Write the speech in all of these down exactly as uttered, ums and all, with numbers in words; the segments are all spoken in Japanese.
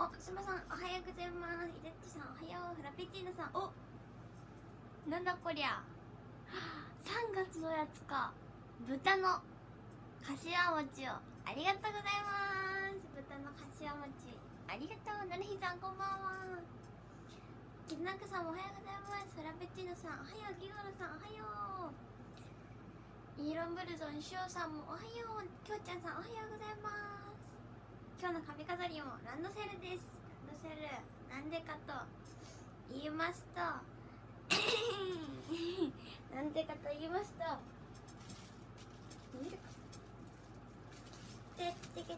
お、すまさんおはようございます。いだっちさんおはよう。フラペチーノさん、お、なんだこりゃ。さんがつのやつか。豚のかしわ餅をありがとうございます。豚のかしわ餅ありがとう。なるひさんこんばんは。きずなくさんもおはようございます。フラペチーノさんおはよう。ギゴロさんおはよう。イーロンブルゾンシオさんもおはよう。きょうちゃんさんおはようございます。今日の髪飾りもランドセルです。ランドセルなんでかと言いますとなんでかと言いますと見るかてってけてーん、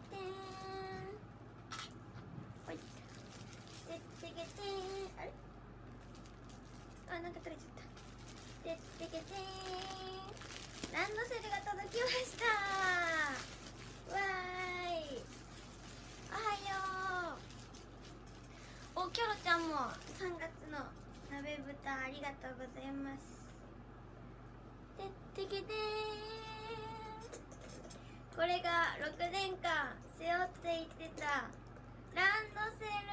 ほい、てってけてーん、あれあ、なんか取れちゃった。てってけてーん、ランドセルが届きました。わーい、おはよう。お、キョロちゃんもさんがつの鍋豚ありがとうございます。てってけてーん、これがろくねんかん背負っていってたランドセル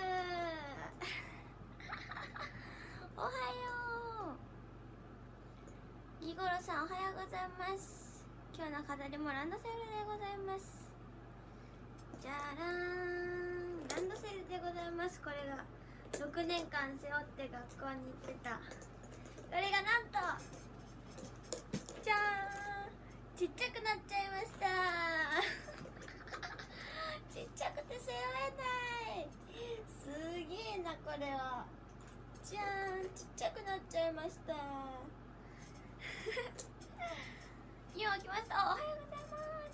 おはよう。ギゴロさんおはようございます。今日の飾りもランドセルでございます。じゃらーん、ランドセルでございます。これがろくねんかん背負って学校に行ってた。これがなんとじゃーん、ちっちゃくなっちゃいましたちっちゃくて背負えない。すげえなこれは。じゃーん、ちっちゃくなっちゃいました今来ました。おはようございます。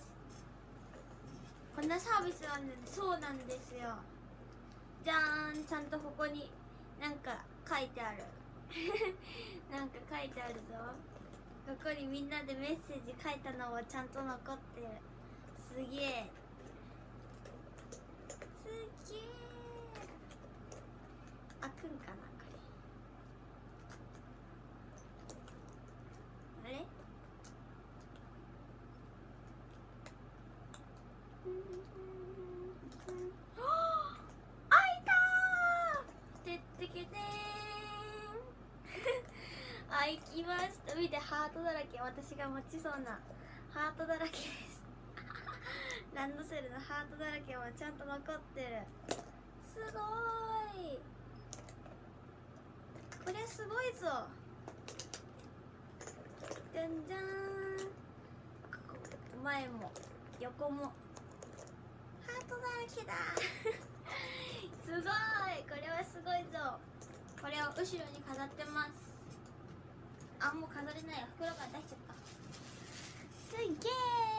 こんなサービスあるので、そうなんですよ。じゃーん、ちゃんとここになんか書いてあるなんか書いてあるぞ。ここにみんなでメッセージ書いたのはちゃんと残ってる。すげえすげえ。開くんかなこれ。あれ開いたー。てってけてーん開きました。見て、ハートだらけ。私が持ちそうなハートだらけですランドセルのハートだらけもちゃんと残ってる。すごーい、これすごいぞ。じゃんじゃーん、前も横もハートだらけだすごい、これはすごいぞ。これを後ろに飾ってます。あ、もう飾れないよ、袋から出しちゃった。すっげ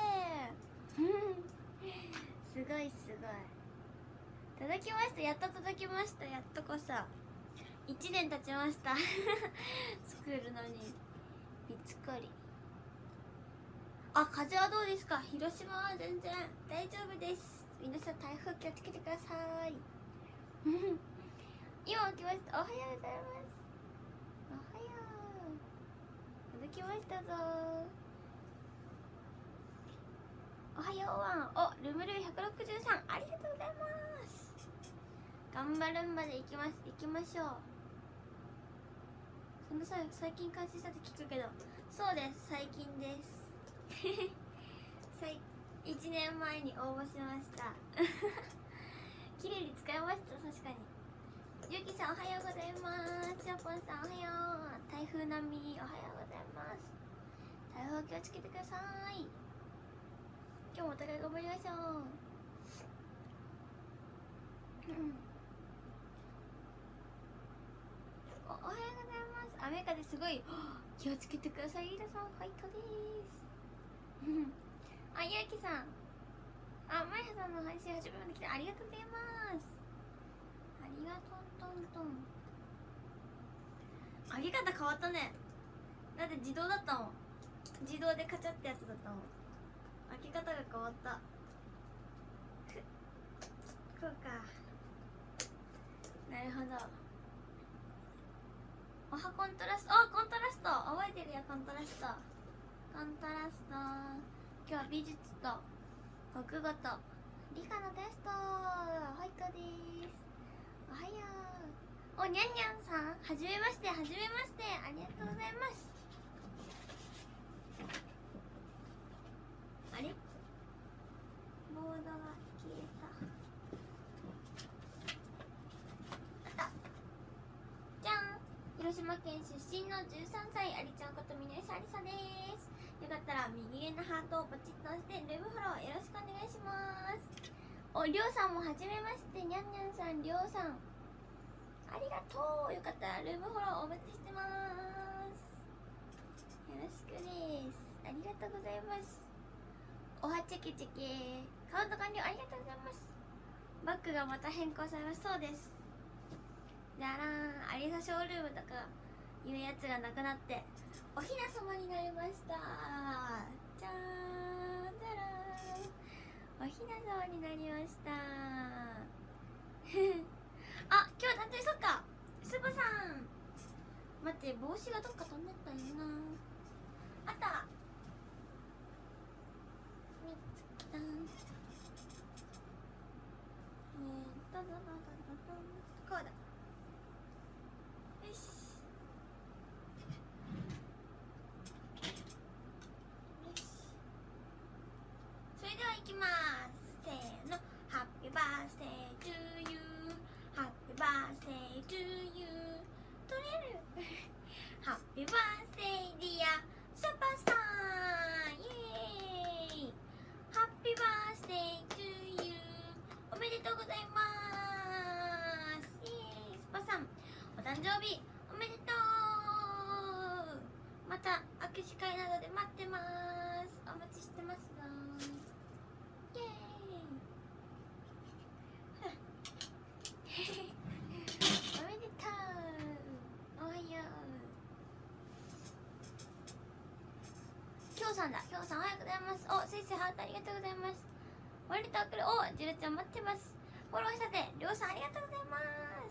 ーすごいすごい。届きました。やっと届きました。やっとこそいちねん経ちました作るのにびっくり。あ、風はどうですか。広島は全然大丈夫です。皆さん台風気をつけてください今起きました。おはようございます。おはよう、届きましたぞ。おはようワン。お、ルムルひゃくろくじゅうさん、ありがとうございます。頑張るんまで行きます。行きましょう。その際最近開始したって聞くけど、そうです、最近ですいちねんまえに応募しました綺麗に使いました。確かに。ゆきさんおはようございます。しょぽんさんおはよう。台風並みおはようございます。台風気をつけてください。今日もお互い頑張りましょうお, おはようございます。雨風すごい気をつけてください。リーダさんファイトですあ、ゆうきさん、あ、まやさんの配信初めまで来てありがとうございます。ありがとんとんとん。上げ方変わったね。だって自動だったもん。自動でカチャってやつだったもん。開け方が変わった。こうか。なるほど。おはコントラスト。あ、コントラスト覚えてるよ。コントラストコントラスト。今日は美術と国語と理科のテストホイコです。おはよう。おにゃんにゃんさん、はじめまして、はじめまして、ありがとうございます。あれボードが消えた。あった。じゃん。広島県出身のじゅうさんさい、ありちゃんことみねしありさです。よかったら右上のハートをポチッと押してルームフォローよろしくお願いします。お、りょうさんもはじめまして。にゃんにゃんさん、りょうさんありがとう。よかったらルームフォローお待ちしてます。よろしくです。ありがとうございます。おはチェケチェケカウント完了ありがとうございます。バッグがまた変更されます。そうです。じゃらーん、アリサショールームとかいうやつがなくなっておひなさまになりました。じゃーん、じゃらーん、おひなさまになりましたあ、今日誕生日、そっか、スバさん待って、帽子がどっか飛んでったんやな。あった、見つけた。えーっとどどどどどこうだ。よしそれでは行きます。せーの、ハッピーバースデートゥーユー、ハッピーバースデートゥーユー、取れるハッピーバースデーディアスーパーさん、イエーイ、ハッピーバースデートゥーユー、おめでとうございます。イエーイ、スーパーさんお誕生日おめでとう。また握手会などで待ってます。お待ちしてますよ。イエーイおめでとう。おはよう。きょうさんだ。きょうさんおはようございます。お、せいせいハートありがとうございます。割と来る。お、ジルちゃん待ってます。フォローしたてりょうさんありがとうございます。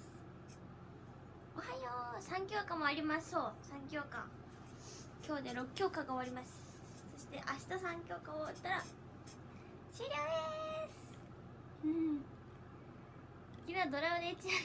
おはよう。さん教科もあります。そう、さん教科今日でろっ教科が終わります。そして明日さん教科終わったら終了です。うん、昨日ドラムでいちや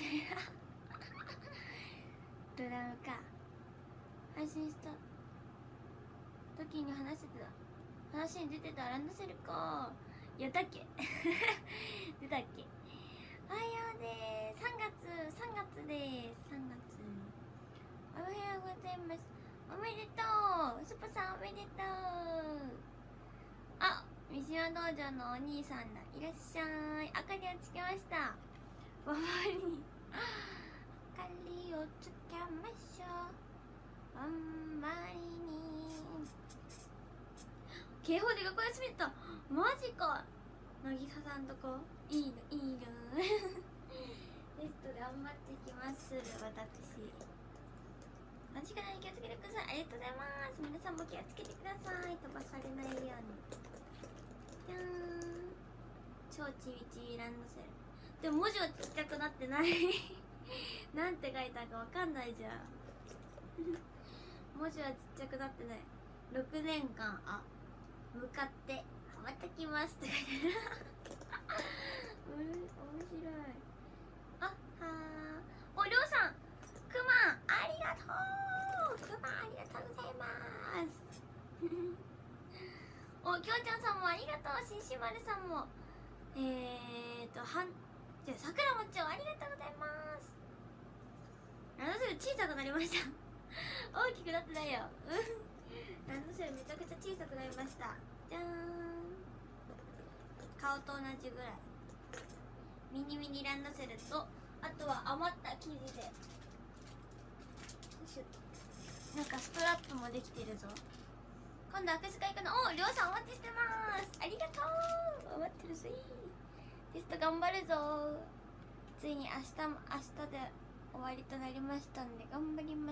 ドラムか配信した時に話してた話に出てたランドセルか。やったっけ出たっけ。おはようでーす。さんがつさんがつです。さんがつおはようございます。おめでとう。スパさんおめでとう。あ、三島道場のお兄さんだ。いらっしゃい。明かりをつけました。ババに明かりをつけましょう。あんまりに警報で学校休みだった。マジか。乃木さんとこいいのいいのテスト頑張ってきまする私。間違いない、気をつけてください。ありがとうございます。皆さんも気をつけてください。飛ばされないように。じゃーん、超ちびちびランドセル。でも文字はちっちゃくなってないなんて書いたかわかんないじゃん文字はちっちゃくなってない。ろくねんかん、あ、向かって羽ばたきますって書いてあるうん、面白い。あはー、お、りょうさん、くまんありがとう。くまんありがとうございますお、きょうちゃんさんもありがとう。しんしまるさんもえーとはんじゃあさくらもちょありがとうございます。ランドセル小さくなりました大きくなってないよランドセルめちゃくちゃ小さくなりました。じゃーん、顔と同じぐらいミニミニランドセルと、あとは余った生地でなんかストラップもできてるぞ。今度握手会行くの。お、りょうさんお待ちしてます。ありがとう。待ってるぜ。テスト頑張るぞ。ついに明日も明日で終わりとなりましたんで頑張ります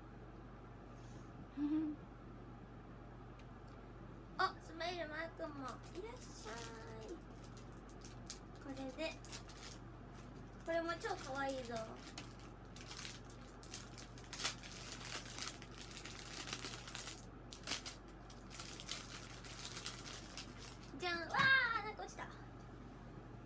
あ、スマイルマー君もいらっしゃい。これでこれも超かわいいぞ。じゃん。わー、なんか落ちた。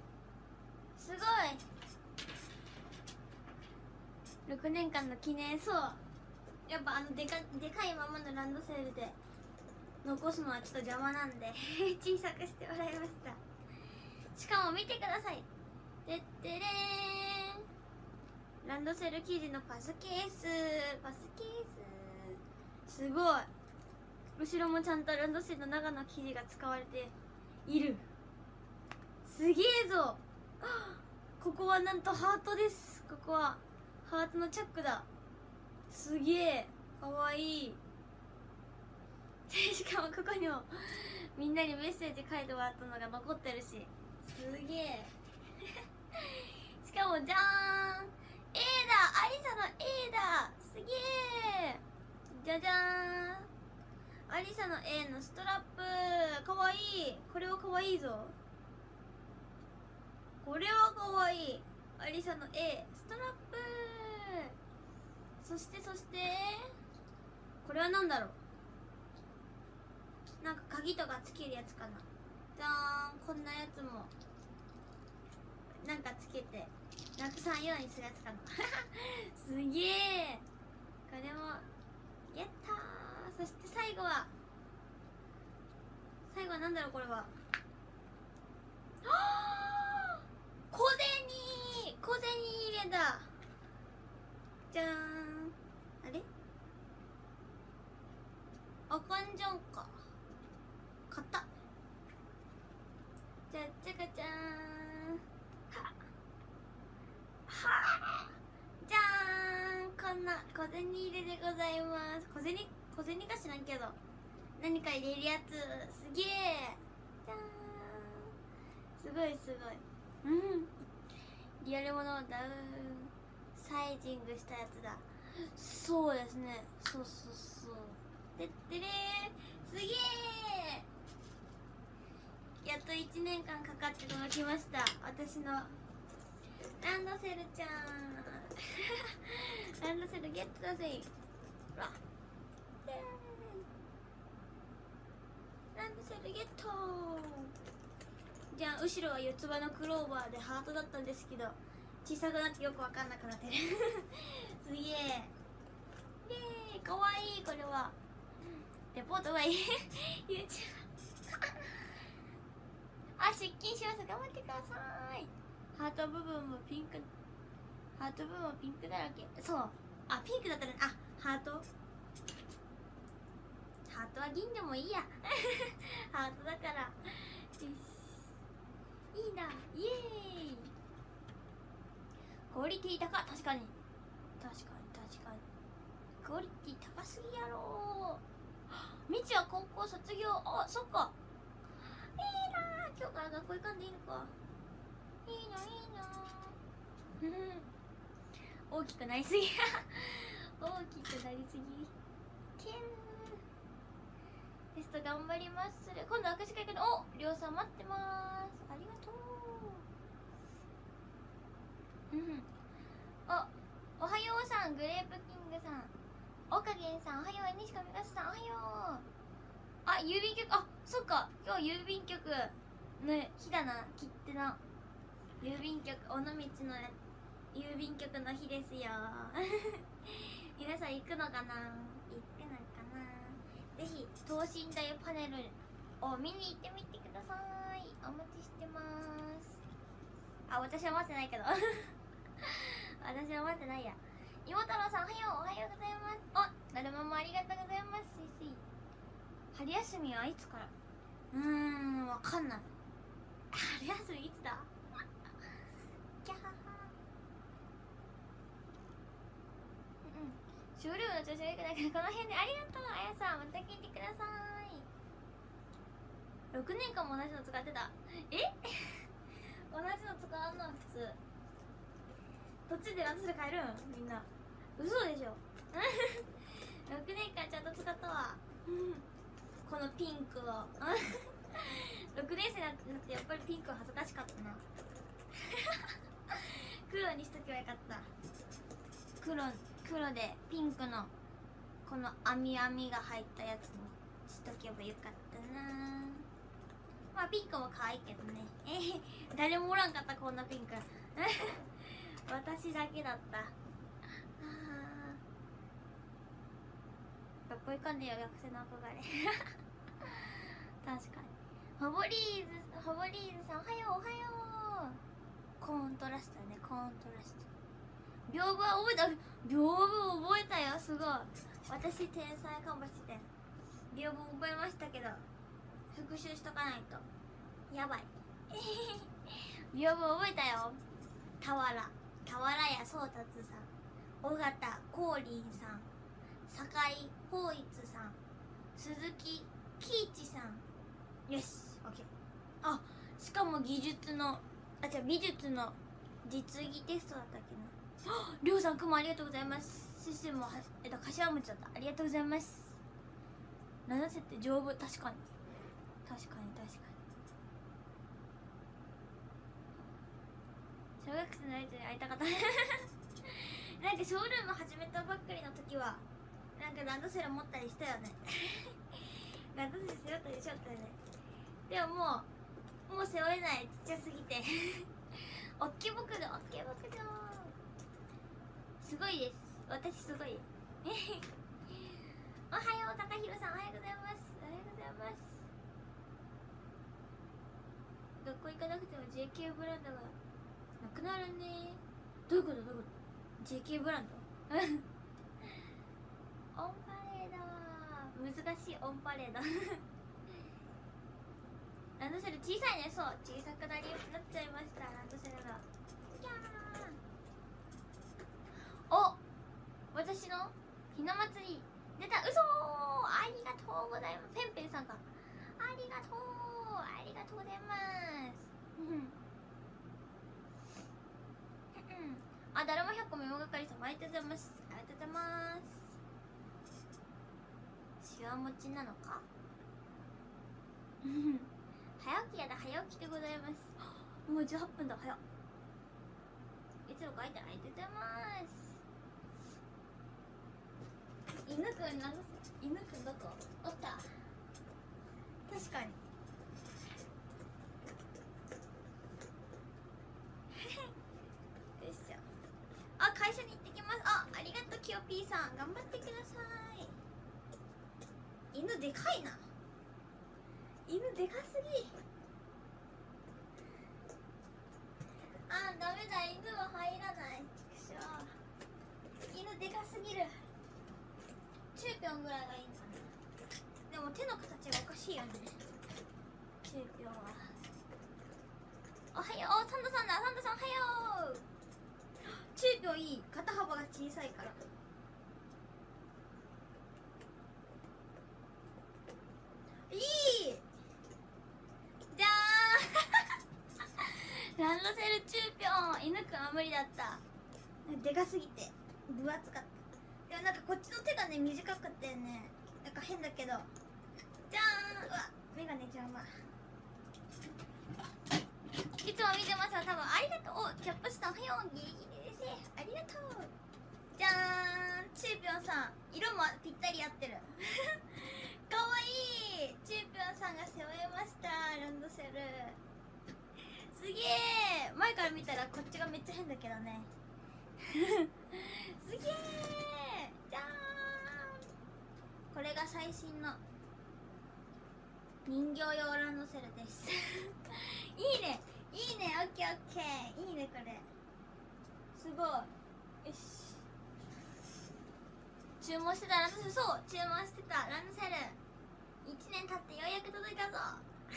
ろくねんかんの記念。そうやっぱあのでかでかいままのランドセルで残すのはちょっと邪魔なんで小さくしてもらいました。しかも見てください、てってれーん、ランドセル生地のパスケース、パスケースすごい。後ろもちゃんとランドセルの中の生地が使われている。すげえぞ。ここはなんとハートです。ここはハートのチャックだ。すげえかわいいしかもここにもみんなにメッセージ書いてもらったのが残ってるし、すげえしかもじゃーん A だ、アリサの A だ、すげえ。じゃじゃーん、アリサの A のストラップかわいい。これはかわいいぞ。これはかわいい。アリサの A ストラップ。そしてそしてこれは何だろう。なんか鍵とかつけるやつかな。じゃーん、こんなやつもなんかつけてなくさんようにするやつかなすげえ。これもやったー。そして最後は最後は何だろう。これは小銭小銭入れだ。じゃーん、あれあかんじゃんか。買った。じゃじゃかじゃーん、ははじゃーん、こんな小銭入れでございます。小銭小銭か知らんけど何か入れるやつ。すげえ。じゃーん、すごいすごい。うん、リアルものダウンサイジングしたやつだ。そうですね、そうそうそう。てってれー、すげえ。やっといちねんかんかかって届きました、私のランドセルちゃんランドセルゲットだぜ。ほらランドセルゲットじゃあ、後ろは四つ葉のクローバーでハートだったんですけど小さくなってよくわかんなくなってるすげえ。イエーイ、かわいい。これはレポートはいいYouTube あ、出勤します。頑張ってください。ハート部分もピンク、ハート部分もピンクだらけ。そう、あ、ピンクだったら、あ、ハートハートは銀でもいいやハートだからよし、いいな、イエーイ。クオリティ高、確かに確かに確かにクオリティ高すぎやろ。みちは高校卒業。あ、そっか、いいな。今日から学校行かんでいいのか。いいないいな大きくなりすぎ大きくなりすぎ。キュン。テスト頑張ります。今度握手会けど、お、りょうさん待ってます。ありがとう。うん。お、おはようさん、グレープキングさん、おかげんさん、おはよう。西上かすさん、おはよう。あ、郵便局、あ、そっか、今日郵便局の日だな、切手の郵便局、尾道の郵便局の日ですよ皆さん行くのかな、行くのかな。ぜひ等身大パネルを見に行ってみてください。お待ちしてます。あ、私は待ってないけど私は待ってないや。妹太郎さん、おはよう。おはようございます。お、だるまもありがとうございます。すいすい。春休みはいつから。うーん、わかんない。春休みいつだキャハハ。うん、ショールームの調子が良くないからこの辺で。ありがとう、あやさん。また聞いてください。ろくねんかんも同じの使ってた。え同じの使わんの普通。途中でランドセル変えるんみんな。嘘でしょろくねんかんちゃんと使ったわこのピンクをろくねん生になってやっぱりピンクは恥ずかしかったな黒にしとけばよかった。黒黒でピンクのこの網網が入ったやつにしとけばよかったな。まあピンクも可愛いけどねえ誰もおらんかったこんなピンク私だけだった。あ学校行かんでよ、学生の憧れ確かに。ファボリーズファボリーズさん、おはようおはよう。コントラストね、コントラスト。屏風は覚えた。屏風覚えたよ、すごい。私天才かもしれん。屏風覚えましたけど復習しとかないとやばい屏風覚えたよ。俵俵屋宗達さん、尾形光琳さん、酒井法一さん、鈴木喜一さん。よし、オッケー。あ、しかも技術のあ、違う、美術の実技テストだったっけな。りょうさん、くもありがとうございます。システムもは、えっと、柏餅だった。ありがとうございます。ななせって丈夫。確かに確かに確かに。小学生のやつに会いたかったなんかショールーム始めたばっかりの時はなんかランドセル持ったりしたよねランドセル背負ったりしちゃったよね。でももうもう背負えない、ちっちゃすぎておっきい僕がおっきい僕がすごいです。私すごいおはよう、高弘さん、おはようございます。おはようございます。学校行かなくても ジェーケー ブランドがなくなるね。どういうことどういうこと？ ジェーケー ブランドオンパレード、難しいオンパレードランドセル小さいね。そう、小さくなりなっちゃいました、ランドセルが。いやー、お、私のひな祭り出た。嘘ー、ありがとうございます。ペンペンさんか。ありがとうありがとうございますあ、だるまひゃっこメモ係さん、ありがとうございます。ありがとうございます。しわもちなのか早起きやだ、早起きでございます。もうじゅうはっぷんだ、早っ。いつも書いてありがとうございます。犬くん、なんか犬くんどこおった。確かによいしょ。あ、会社に行ってきます。あ、ありがとう、きよぴーさん、頑張ってください。犬でかいな。犬でかすぎ。あ、ダメだ、犬は入らない。犬でかすぎる。チューピョンぐらいがいいんだね。でも手の形がおかしいよね、チューピョンは。おはよう、サンドさんだ、サンドさんおはよう。チューピョンいい、肩幅が小さいから。いいじゃーんランドセルチューピョン。犬くんは無理だった、でかすぎて分厚かった。でもなんかこっちの手がね短くてね、なんか変だけど。じゃーん、うわ、メガネ邪魔。いつも見てますよ、多分。ありがとう。お、キャップスさんおはよう。ギリギリですね、ありがとう。じゃーん、チューピョンさん、色もぴったり合ってるかわいい。チューピョンさんが背負えました、ランドセル。すげえ。前から見たらこっちがめっちゃ変だけどねすげえ。じゃーん、これが最新の人形用ランドセルですいいねいいね、オッケーオッケー、いいね、これすごい。よし、注文してたランドセル。そう、注文してたランドセルいちねん経ってようやく届いたぞ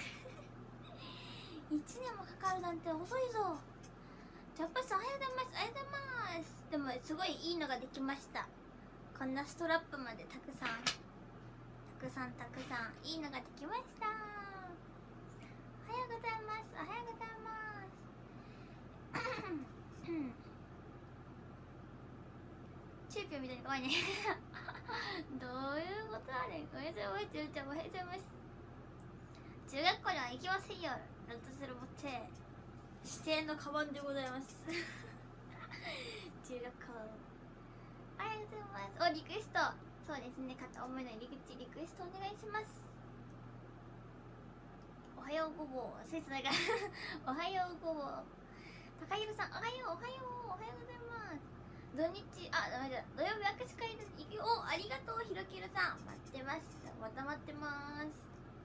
いちねんもかかるなんて遅いぞ。ジャッパさんおはようございます。ありがとうございます。でもすごいいいのができました。こんなストラップまでたくさんたくさんたくさんいいのができました。おはようございます。おはようございますチューピョンみたいに怖いねどういうことあれ。おはようございます。ちゅうちゃんおはようございます。中学校には行きませんよ、ランドセル持って指定のカバンでございます中学校おはようございます。お、リクエスト。そうですね、片思いの入り口リクエストお願いします。おはようごぼう、切ないがおはようごぼう。高弘さんおはよう、おはよう、おはようございます。 土日、あ、ダメだ、土曜日握手会で行くよ。お、ありがとうひろきるさん、待ってます。また待ってます。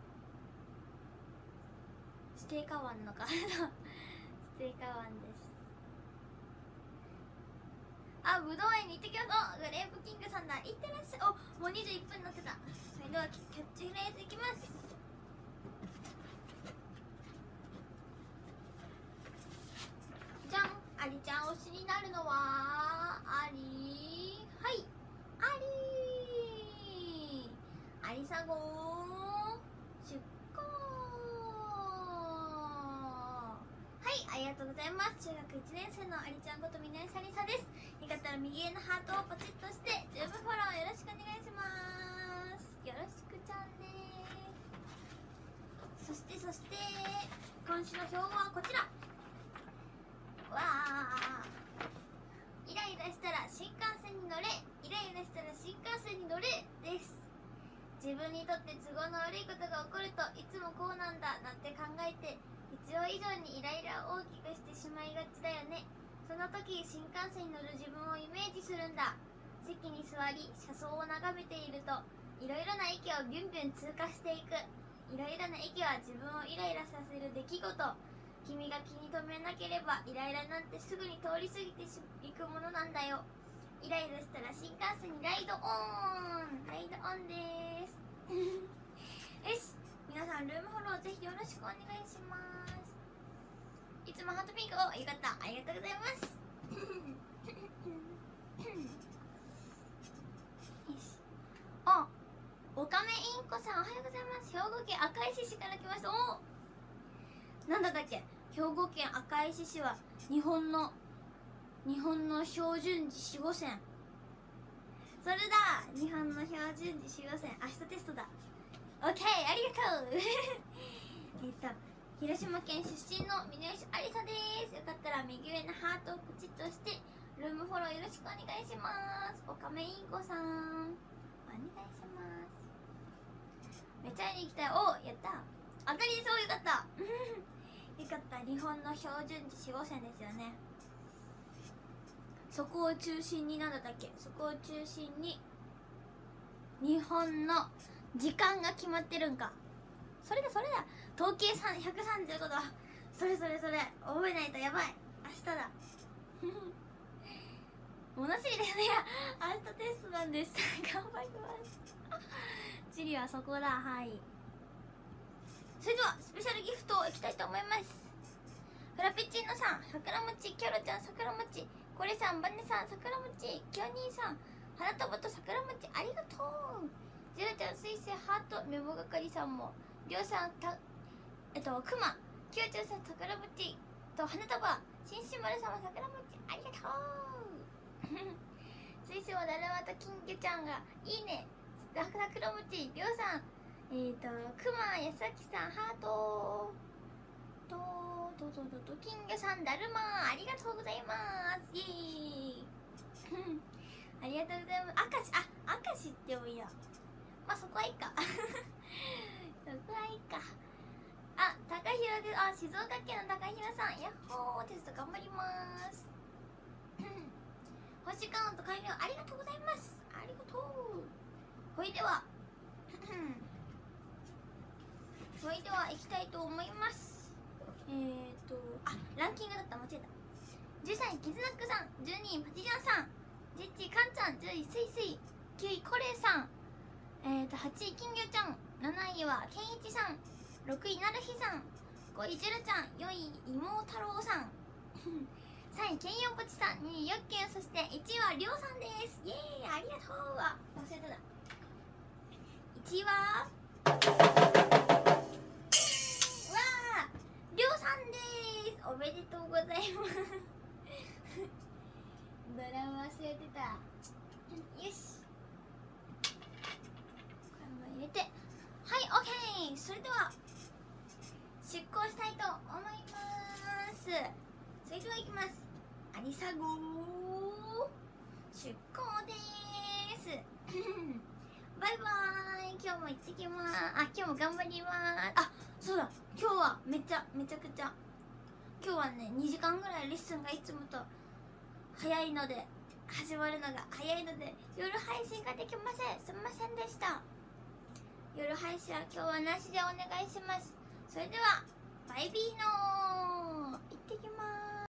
指定カワンのか指定カワンです。あ、ぶどう園に行ってきます。お、グレープキングさんだ、行ってらっしゃい。お、もうにじゅういっぷんになってた。それではキャッチフレーズいきます。じゃん、ありちゃん推しになるのはあり、はい、ありありさご出航。はい、ありがとうございます。中学いちねん生のありちゃんことみなえさりさです。よかったら右上のハートをポチッとしてズームフォローよろしくお願いします。よろしくちゃんね。そしてそして今週の標語はこちら。わー、イライラしたら新幹線に乗れ、イライラしたら新幹線に乗れです。自分にとって都合の悪いことが起こるといつもこうなんだなんて考えて必要以上にイライラを大きくしてしまいがちだよね。その時新幹線に乗る自分をイメージするんだ。席に座り車窓を眺めているといろいろな駅をビュンビュン通過していく。いろいろな駅は自分をイライラさせる出来事。君が気に留めなければイライラなんてすぐに通り過ぎていくものなんだよ。イライラしたら新幹線にライドオン、ライドオンですよし、皆さんルームフォローぜひよろしくお願いします。いつもハートピンクを、よかった、ありがとうございますよし、あ、おかめインコさんおはようございます。兵庫県赤石市から来ました。お、なんだったっけ、兵庫県赤石市は日本の日本の標準時守護線。それだ、日本の標準時守護線。明日テストだ。オッケー、ありがとうえっと広島県出身の峯吉ありさです。よかったら右上のハートをポチッとしてルームフォローよろしくお願いします。おかめインコさんお願いします。めっちゃ会いに行きたい。お、やった、当たりです。お、よかったよかった、日本の標準時守護線ですよね。そこを中心に、なんだったっけ、そこを中心に日本の時間が決まってるんか。それだそれだ、統計ひゃくさんじゅうごど。それそれそれ、覚えないとやばい。明日だ物知りですね。いや、明日テストなんです頑張ります地理はそこだ。はい、それではスペシャルギフトいきたいと思います。フラペチーノさん、桜餅、キョロちゃん桜餅、これさん、バネさん桜餅、キョニーさん花束と桜餅ありがとう。ジェラちゃん、水星、ハート、メモ係さんも、りょうさん、たえっとクマ、キヨちゃんさん桜餅と花束、しんしまるさんは桜餅ありがとう水星はだるまと金魚ちゃんがいいね。桜餅、りょうさん、えっとクマ、やさきさんハートととととと金魚さん、だるまありがとうございます。イエーイありがとうございます。明石、あ、明石ってもいいや。まあそこはいいかそこはいいか。あ、高弘です。あ、静岡県の高弘さん、やっほー、テスト頑張ります星カウント完了ありがとうございます。ありがとう。ほいではそれでは行きたいと思います。えーとあ、ランキングだった、間違えた。じゅうさんいキズナックさん、じゅうにいパチジャンさん、じゅういちいカンちゃん、じゅういスイスイ、きゅういコレイさん、えーとはちい金魚ちゃん、なないはケンイチさん、ろくいなるひさん、ごいジュルちゃん、よんい妹太郎さんさんいケンヨンポチさん、にいヨッケン、そしていちいはりょうさんです。イエーイ、ありがとう。あ、忘れてた。いちいはりょうさんです。おめでとうございますドラム忘れてた。よし、これも入れて、はい、オッケー。それでは出航したいと思います。それでは行きます。ありさご出航でーすバイバーイ。今日も行ってきます。あ、今日も頑張ります。あ、そうだ、今日はめちゃめちゃくちゃ今日はねにじかんぐらいレッスンがいつもと早いので始まるのが早いので夜配信ができません。すみませんでした。夜配信は今日はなしでお願いします。それではバイビーのー行ってきます。